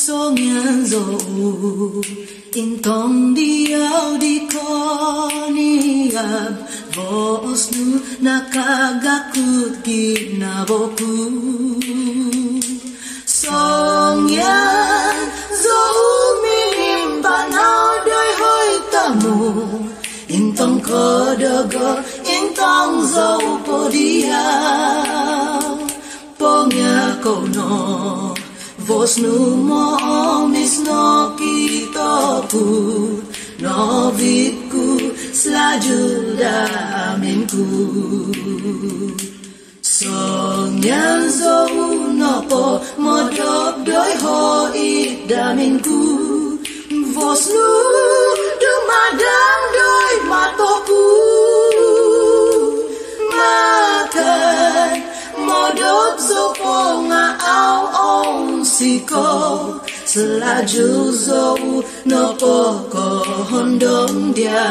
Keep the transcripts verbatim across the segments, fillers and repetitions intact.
So nhan dấu in tông diao di koniab vos nu nakagakut ginaboku. So nhan dấu minim banao doi hoi tamu in tông kodogo in tông dấu podiao pongya kono. Vos nu mo mis no kita pu no vitku slajuda aminku. Song yang zo no po modok doi ho idaminku. Vos nu dumadang doi matoku. Makan modok zopo nga au ong siko selaju zou no poko hondong dia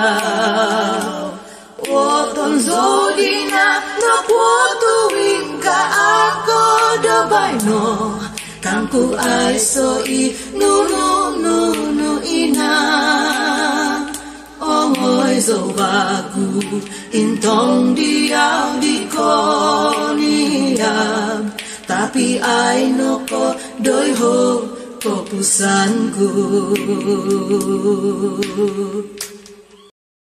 woton zodina no kuotu wingka ako dobay no kangku ay so i nu nu nu nu ina ongoy zo bagu intong diaw di koniab tapi ay no ko doi ho ko pusanku.